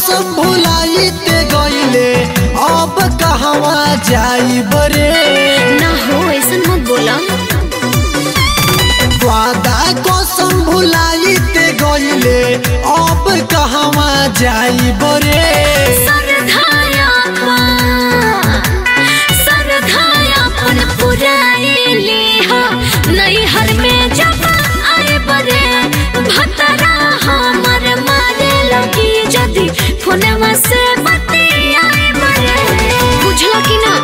कसम भुलाइते गइले अब कहवा जाई बरे। ना हो ऐसा मत बोला। वादा कसम भुलाइते गइले अब कहवा जाई बरे। सरधायापन पुराइले हो नैहर में जब आए बरे। भतरा हमर मारे लगी जदी फोनवा से बतियाए बरे। बुझला कि ना?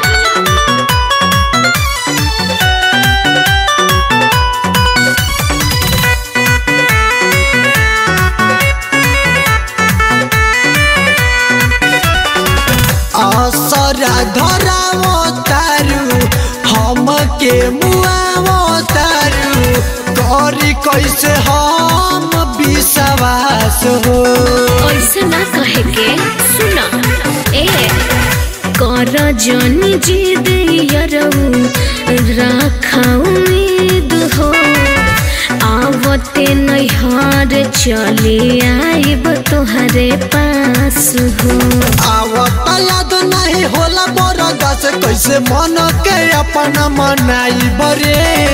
असरा धरावो तारू हमके मुआवो तारू करी कैसे हम विश्वास हो। ऐसे ना कहे के सुना ए कर जनी जिद यरऊ रखा उम्मीद हो। आवते नैहर चली आइब तोहरे पास हो। आवत याद नहीं होला बरदास कैसे मन के अपना मनाई बरे।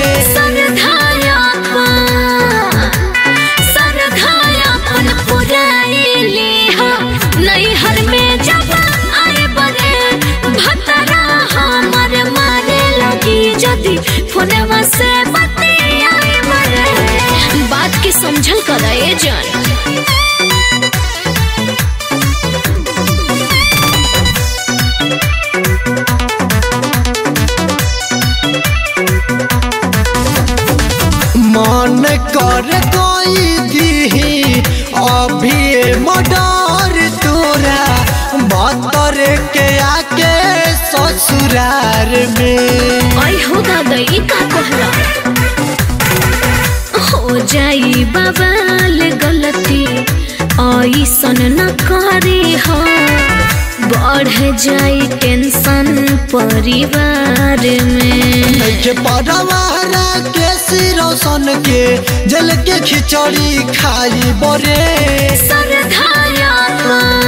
सरधायापन पुराइले हो नैहर में जब आए बरे। भतरा हमर मारे लगी जदी फोनवा से बतियाए बरे। बात के समझल कर ए जान। मन कर कोई दी अभी मडर तोरा बतर के आके ससुरार में। आई हो दादा ये का कहला हो जाई बवाल गलती ऐसन न करे हो। बढ़ जाई टेंशन परिवार में। के पड़वारा के सिरोसन के जल के खिचड़ी खाई बरे। सरधायापन